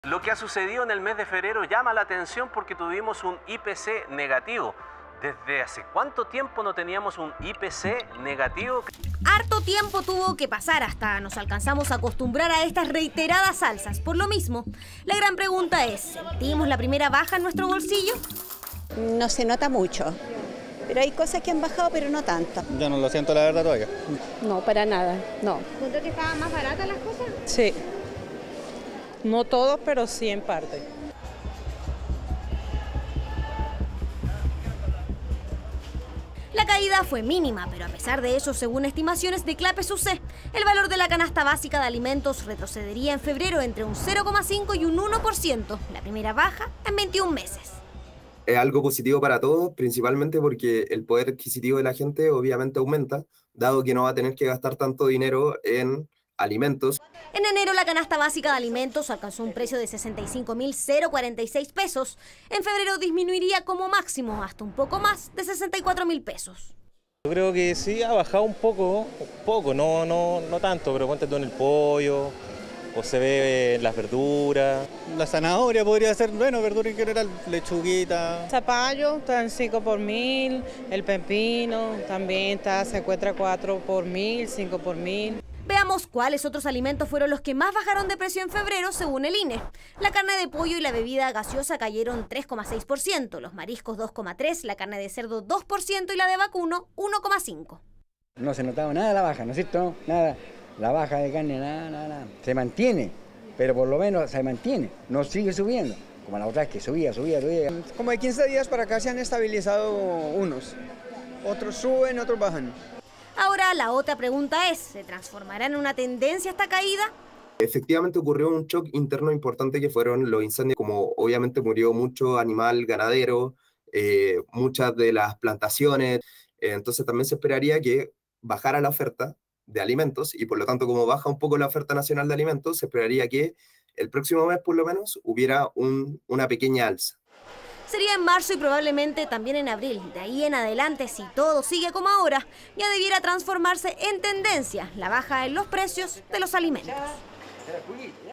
Lo que ha sucedido en el mes de febrero llama la atención porque tuvimos un IPC negativo. ¿Desde hace cuánto tiempo no teníamos un IPC negativo? Harto tiempo tuvo que pasar hasta nos alcanzamos a acostumbrar a estas reiteradas alzas. Por lo mismo, la gran pregunta es, ¿sentimos la primera baja en nuestro bolsillo? No se nota mucho, pero hay cosas que han bajado, pero no tanto. Yo no lo siento la verdad todavía. No, para nada, no. ¿Siento que estaban más baratas las cosas? Sí. No todos, pero sí en parte. La caída fue mínima, pero a pesar de eso, según estimaciones de Clapes UC, el valor de la canasta básica de alimentos retrocedería en febrero entre un 0,5 y un 1%, la primera baja en 21 meses. Es algo positivo para todos, principalmente porque el poder adquisitivo de la gente obviamente aumenta, dado que no va a tener que gastar tanto dinero en alimentos. En enero la canasta básica de alimentos alcanzó un precio de 65.046 pesos. En febrero disminuiría como máximo hasta un poco más de 64.000 pesos. Yo creo que sí ha bajado un poco, no tanto, pero ponte tú en el pollo, o se ve en las verduras. La zanahoria podría ser, bueno, verdura en general, lechuguita. Zapallo está en 5 por 1000, el pepino también se encuentra 4 por 1000, 5 por 1000. Veamos cuáles otros alimentos fueron los que más bajaron de precio en febrero según el INE. La carne de pollo y la bebida gaseosa cayeron 3,6%, los mariscos 2,3%, la carne de cerdo 2% y la de vacuno 1,5%. No se notaba nada la baja, ¿no es cierto? Nada. La baja de carne, nada. Se mantiene, pero por lo menos se mantiene, no sigue subiendo. Como la otra vez que subía. Como de 15 días para acá se han estabilizado unos. Otros suben, otros bajan. Ahora la otra pregunta es, ¿se transformará en una tendencia esta caída? Efectivamente ocurrió un shock interno importante que fueron los incendios, como obviamente murió mucho animal ganadero, muchas de las plantaciones, entonces también se esperaría que bajara la oferta de alimentos y por lo tanto como baja un poco la oferta nacional de alimentos, se esperaría que el próximo mes por lo menos hubiera una pequeña alza. Sería en marzo y probablemente también en abril. De ahí en adelante, si todo sigue como ahora, ya debiera transformarse en tendencia la baja en los precios de los alimentos.